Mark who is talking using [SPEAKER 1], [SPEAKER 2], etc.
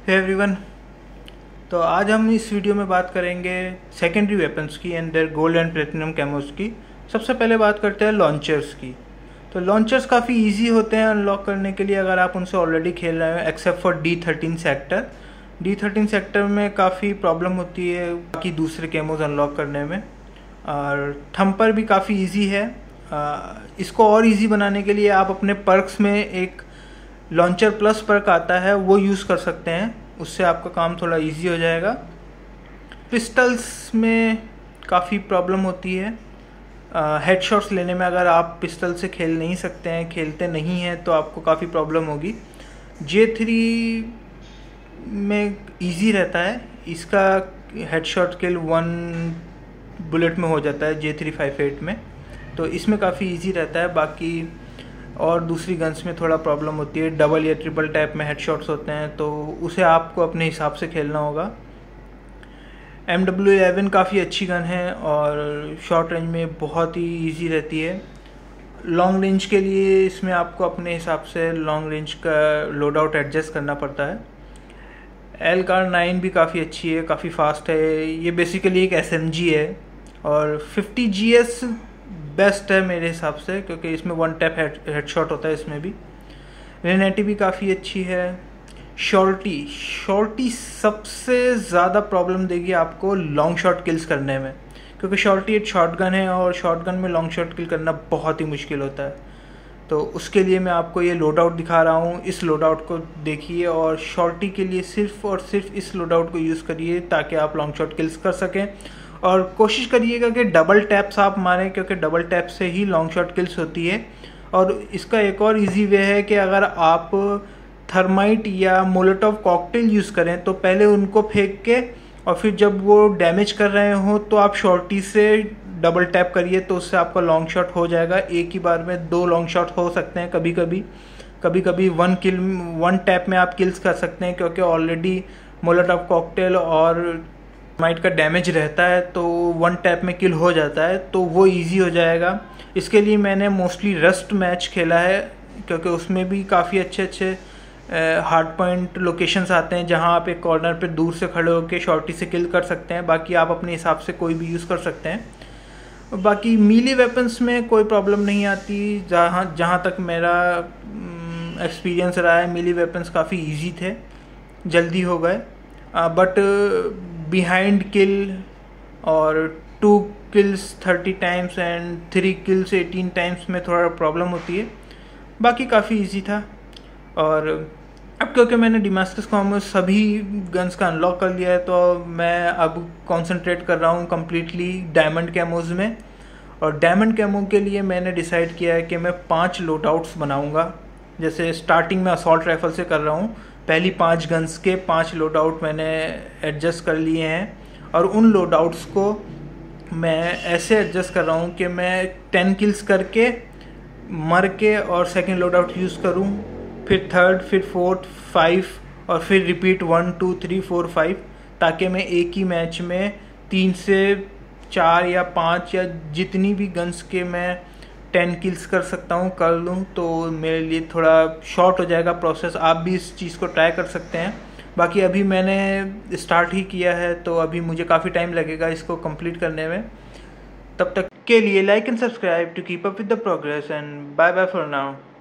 [SPEAKER 1] Hey everyone. तो आज हम इस वीडियो में बात करेंगे सेकेंडरी वेपन्स की and their gold and platinum camos की। सबसे पहले बात करते हैं लॉन्चर्स की। तो लॉन्चर्स काफ़ी इजी होते हैं अनलॉक करने के लिए अगर आप उनसे ऑलरेडी खेल रहे हो, except for D13 sector. D13 sector में काफ़ी प्रॉब्लम होती है बाकी दूसरे कैमोस अनलॉक करने में। और थंपर भी काफ़ी ईजी है। इसको और ईजी बनाने के लिए आप अपने पर्क्स में एक लॉन्चर प्लस पर्क आता है, वो यूज़ कर सकते हैं। उससे आपका काम थोड़ा इजी हो जाएगा। पिस्टल्स में काफ़ी प्रॉब्लम होती है हेडशॉट्स लेने में। अगर आप पिस्टल से खेल नहीं सकते हैं, खेलते नहीं हैं, तो आपको काफ़ी प्रॉब्लम होगी। J3 में इजी रहता है, इसका हेडशॉट किल 1 बुलेट में हो जाता है J358 में, तो इसमें काफ़ी इजी रहता है। बाकी और दूसरी गन्स में थोड़ा प्रॉब्लम होती है, डबल या ट्रिपल टैप में हेडशॉट्स होते हैं, तो उसे आपको अपने हिसाब से खेलना होगा। MW11 काफ़ी अच्छी गन है और शॉर्ट रेंज में बहुत ही इजी रहती है। लॉन्ग रेंज के लिए इसमें आपको अपने हिसाब से लॉन्ग रेंज का लोड आउट एडजस्ट करना पड़ता है। LCAR-9 भी काफ़ी अच्छी है, काफ़ी फास्ट है। ये बेसिकली एक SMG है और 50 GS बेस्ट है मेरे हिसाब से, क्योंकि इसमें 1 टैप हेडशॉट होता है। इसमें भी रेनेटी भी काफ़ी अच्छी है। शॉर्टी सबसे ज़्यादा प्रॉब्लम देगी आपको लॉन्ग शॉट किल्स करने में, क्योंकि शॉर्टी एक शॉटगन है और शॉटगन में लॉन्ग शॉट किल करना बहुत ही मुश्किल होता है। तो उसके लिए मैं आपको ये लोड आउट दिखा रहा हूँ, इस लोड आउट को देखिए और शॉर्टी के लिए सिर्फ और सिर्फ इस लोड आउट को यूज़ करिए ताकि आप लॉन्ग शॉट किल्स कर सकें। और कोशिश करिएगा कि डबल टैप्स आप मारें, क्योंकि डबल टैप से ही लॉन्ग शॉट किल्स होती है। और इसका एक और इजी वे है कि अगर आप थर्माइट या मोलोटोव कॉकटेल यूज़ करें तो पहले उनको फेंक के और फिर जब वो डैमेज कर रहे हो तो आप शॉर्टी से डबल टैप करिए, तो उससे आपका लॉन्ग शॉट हो जाएगा। एक ही बार में 2 लॉन्ग शॉट हो सकते हैं। कभी कभी 1 टैप में आप किल्स कर सकते हैं, क्योंकि ऑलरेडी मोलोटोव कॉकटेल और माइट का डैमेज रहता है, तो 1 टैप में किल हो जाता है, तो वो इजी हो जाएगा। इसके लिए मैंने मोस्टली रस्ट मैच खेला है, क्योंकि उसमें भी काफ़ी अच्छे हार्ड पॉइंट लोकेशंस आते हैं जहां आप एक कॉर्नर पे दूर से खड़े होकर शॉर्टी से किल कर सकते हैं। बाकी आप अपने हिसाब से कोई भी यूज़ कर सकते हैं। बाकी मीली वेपन्स में कोई प्रॉब्लम नहीं आती। जहाँ तक मेरा एक्सपीरियंस रहा है, मीली वेपन्स काफ़ी ईजी थे, जल्दी हो गए। बट बिहाइंड किल और 2 kills 30 times and 3 kills 18 times में थोड़ा प्रॉब्लम होती है। बाकी काफ़ी इजी था। और अब क्योंकि मैंने डेमास्कस कॉमर्स सभी गन्स का अनलॉक कर लिया है, तो मैं अब कंसंट्रेट कर रहा हूँ कम्प्लीटली डायमंड कैमोज में। और डायमंड कैमो के लिए मैंने डिसाइड किया है कि मैं 5 लोड आउट्स बनाऊँगा। जैसे स्टार्टिंग में असॉल्ट राइफल से कर रहा हूँ, पहली 5 गन्स के 5 लोड आउट मैंने एडजस्ट कर लिए हैं। और उन लोड आउट्स को मैं ऐसे एडजस्ट कर रहा हूँ कि मैं 10 किल्स करके मर के और सेकेंड लोड आउट यूज़ करूँ, फिर थर्ड, फिर फोर्थ, 5 और फिर रिपीट 1 2 3 4 5, ताकि मैं एक ही मैच में 3 से 4 या 5 या जितनी भी गन्स के मैं 10 किल्स कर सकता हूँ कर लूँ, तो मेरे लिए थोड़ा शॉर्ट हो जाएगा प्रोसेस। आप भी इस चीज़ को ट्राई कर सकते हैं। बाकी अभी मैंने स्टार्ट ही किया है, तो अभी मुझे काफ़ी टाइम लगेगा इसको कंप्लीट करने में। तब तक के लिए like and subscribe to keep up with the progress and bye bye for now.